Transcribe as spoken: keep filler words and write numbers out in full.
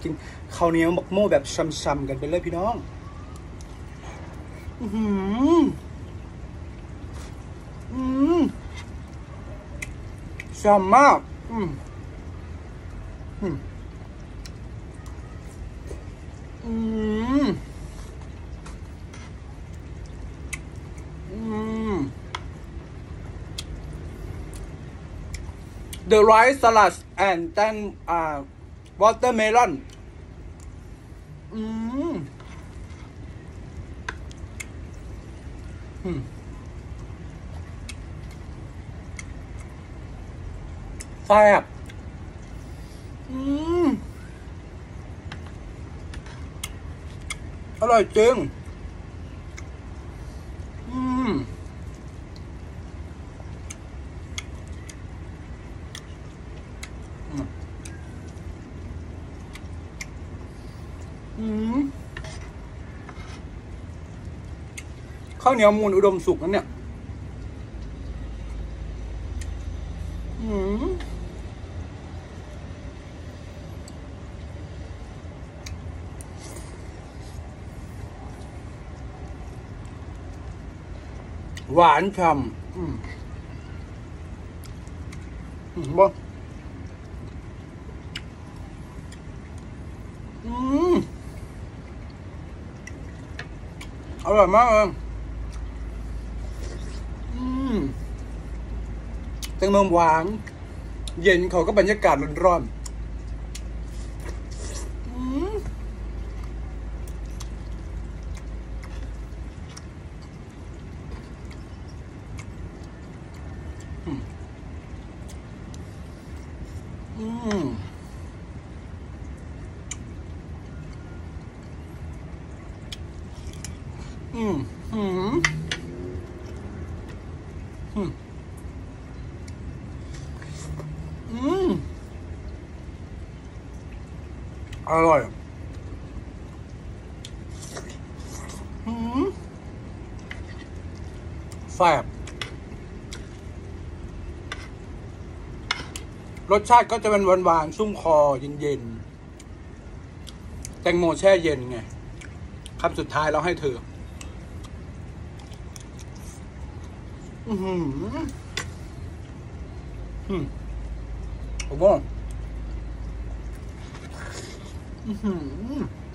กินข้าวเหนียวหมกโม่แบบช่ำๆกันไปเลยพี่น้องอืมอืมช่ำมากอืมอืมอืมอืม The rice salad and then uh watermelon อืมอืมแซ่บอืมอร่อยจริงอืมอืมข้าวเหนียวมูลอุดมสุขนั่นเนี่ยอืมหวานฉ่ำอืมอืมบ่อืมอร่อยมากเลยอืมแตงโมหวานเย็นเขาก็บรรยากาศร้อนๆอืมอืมอืมอืมอืมอืมอร่อยอืมแซ่บรสชาติก็จะเป็นหวานๆชุ่มคอเย็นๆแตงโมแช่เย็นไงคำสุดท้ายเราให้เธออือหืออืมผมว่าอือหือ